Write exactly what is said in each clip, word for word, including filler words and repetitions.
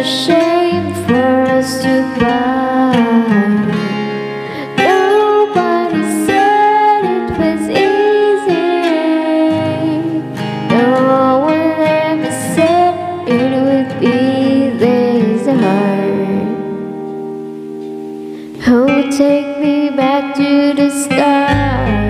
shame for us to part. Nobody said it was easy. No one ever said it would be this hard. Oh, take me back to the start.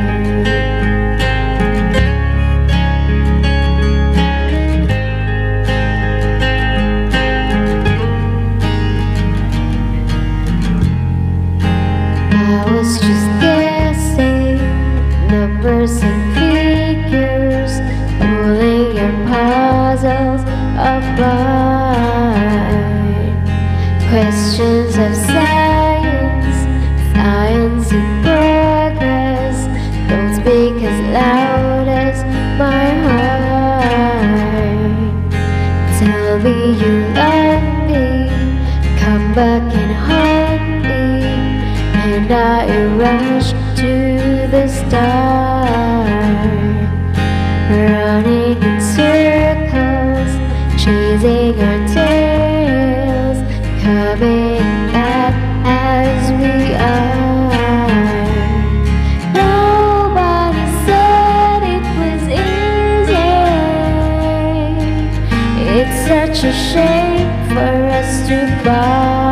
I was just guessing numbers and figures, pulling your puzzles apart. Questions of science, science in progress, don't speak as loud as my heart. Tell me you love me, come back and haunt me, and I rush to the start, running in circles, chasing our tails, coming back as we are. Nobody said it was easy. It's such a shame for us to part.